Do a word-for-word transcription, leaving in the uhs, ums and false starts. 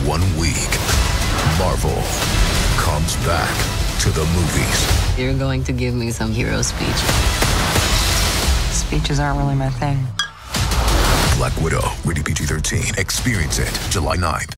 one week, Marvel comes back to the movies. You're going to give me some hero speech. Speeches aren't really my thing. Black Widow, rated P G thirteen. Experience it July ninth.